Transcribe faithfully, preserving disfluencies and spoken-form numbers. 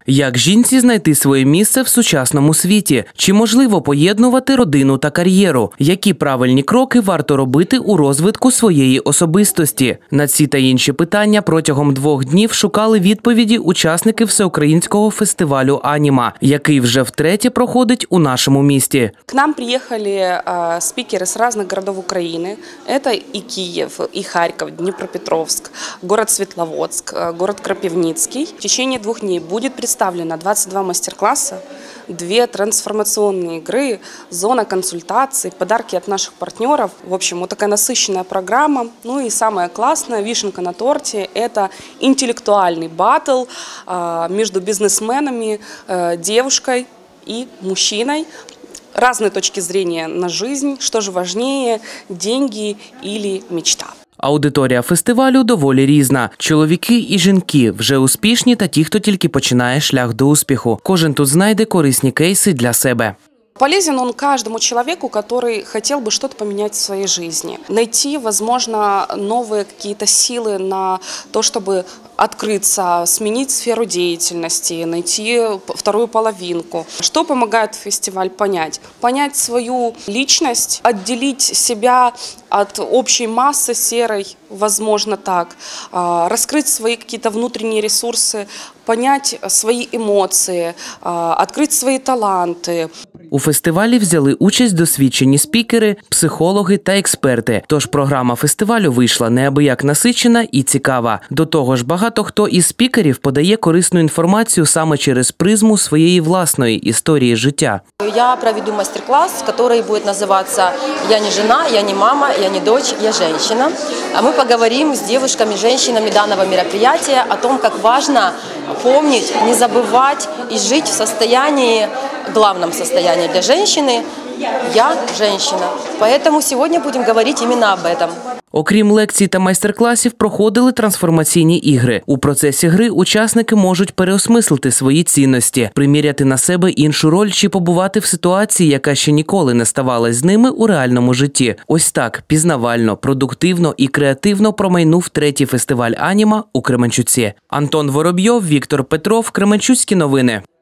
Як жінці знайти своє місце в сучасному світі? Чи можливо поєднувати родину та кар'єру? Які правильні кроки варто робити у розвитку своєї особистості? На ці та інші питання протягом двох днів шукали відповіді учасники всеукраїнського фестивалю «Аніма», який вже втретє проходить у нашому місті. К нам приехали э, спикеры с разных городов Украины. Это и Киев, и Харьков, Днепропетровск, город Светловодск, город Крапивницкий. В течение двух дней будет представлено двадцать два мастер-класса, две трансформационные игры, зона консультаций, подарки от наших партнеров. В общем, вот такая насыщенная программа. Ну и самое классное, вишенка на торте, это интеллектуальный баттл э, между бизнесменами, э, девушкой и мужчиной. Разные точки зрения на жизнь, что же важнее, деньги или мечта. Аудиторія фестивалю доволі різна. Чоловіки і жінки, вже успішні та ті, хто тільки починає шлях до успіху. Кожен тут знайде корисні кейси для себе. Полезен он каждому человеку, который хотел бы что-то поменять в своей жизни. Найти, возможно, новые какие-то силы на то, чтобы открыться, сменить сферу деятельности, найти вторую половинку. Что помогает фестиваль понять? Понять свою личность, отделить себя от общей массы серой, возможно так, раскрыть свои какие-то внутренние ресурсы, понять свои эмоции, открыть свои таланты. У фестивалі взяли участь досвідчені спікери, психологи та експерти. Тож програма фестивалю вийшла неабияк насичена і цікава. До того ж, багато хто із спікерів подає корисну інформацію саме через призму своєї власної історії життя. Я проведу мастер-класс, который будет называться «Я не жена, я не мама, я не дочь, я женщина». Мы поговорим с девушками, женщинами данного мероприятия о том, как важно помнить, не забывать и жить в состоянии, главном состоянии для женщины «Я женщина». Поэтому сегодня будем говорить именно об этом. Окрім лекцій та майстер-класів, проходили трансформаційні ігри. У процесі гри учасники можуть переосмислити свої цінності, приміряти на себе іншу роль чи побувати в ситуації, яка ще ніколи не ставалась з ними у реальному житті. Ось так, пізнавально, продуктивно і креативно промайнув третій фестиваль «Аніма» у Кременчуці. Антон Воробйов, Віктор Петров, Кременчуцькі новини.